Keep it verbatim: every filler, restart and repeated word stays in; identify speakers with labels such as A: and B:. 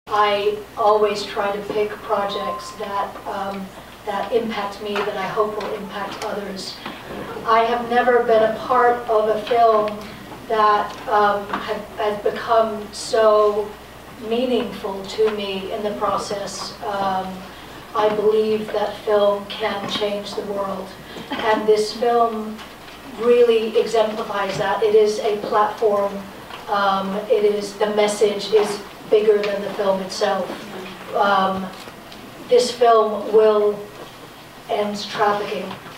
A: I always try to pick projects that, um, that impact me, that I hope will impact others. I have never been a part of a film that um, had, has become so meaningful to me in the process. Um, I believe that film can change the world, and this film really exemplifies that. It is a platform. Um, it is, the message is bigger than the film itself. Um, this film will end trafficking.